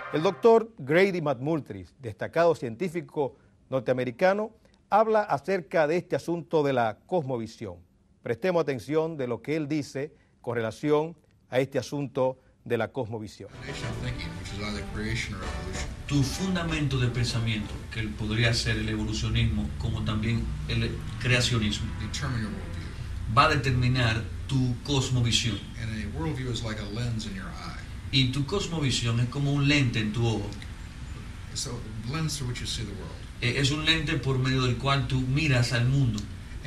El doctor Grady McMurtry, destacado científico norteamericano, habla acerca de este asunto de la cosmovisión. Prestemos atención de lo que él dice con relación a este asunto de la cosmovisión. Tu fundamento de pensamiento, que podría ser el evolucionismo como también el creacionismo, va a determinar tu cosmovisión. Y tu cosmovisión es como un lente en tu ojo. Es un lente por medio del cual tú miras al mundo.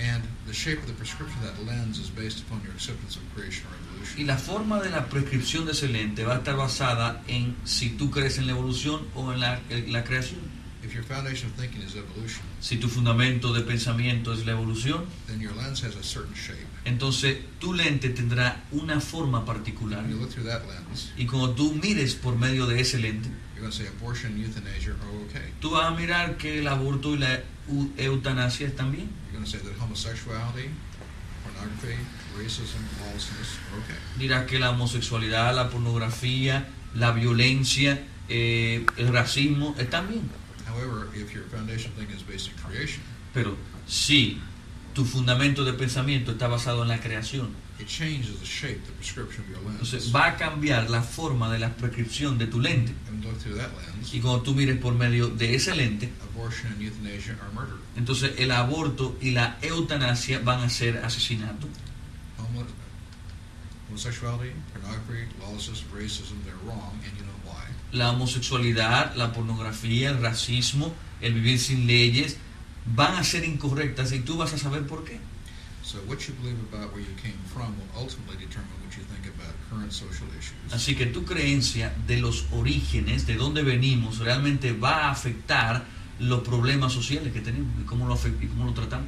Y la forma de la prescripción de ese lente va a estar basada en si tú crees en la evolución o en la creación. Si tu fundamento de pensamiento es la evolución, entonces tu lente tendrá una forma particular. Y cuando tú mires por medio de ese lente, tú vas a mirar que el aborto y la eutanasia están bien. Dirás que la homosexualidad, la pornografía, la violencia, el racismo están bien. Pero si tu fundamento de pensamiento está basado en la creación, entonces va a cambiar la forma de la prescripción de tu lente. Y cuando tú mires por medio de ese lente, entonces el aborto y la eutanasia van a ser asesinato. La homosexualidad, la pornografía, el racismo, el vivir sin leyes van a ser incorrectas y tú vas a saber por qué. Así que tu creencia de los orígenes, de dónde venimos, realmente va a afectar los problemas sociales que tenemos y cómo lo tratamos.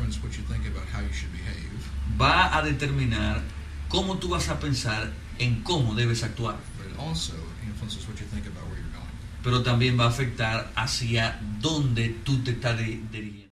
Va a determinar cómo tú vas a pensar en cómo debes actuar. Pero también va a afectar hacia dónde tú te estás dirigiendo.